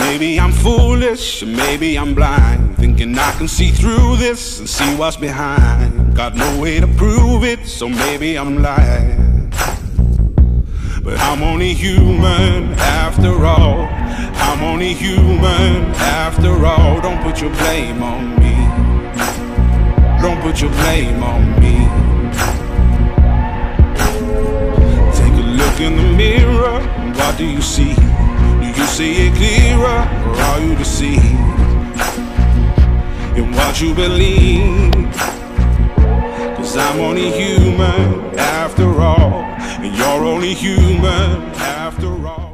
Maybe I'm foolish, or maybe I'm blind, thinking I can see through this and see what's behind. Got no way to prove it, so maybe I'm lying. But I'm only human after all. I'm only human after all. Don't put your blame on me. Don't put your blame on me. Take a look in the mirror, what do you see? Do you see it clearer, or are you deceived in what you believe? 'Cause I'm only human after all, and you're only human after all.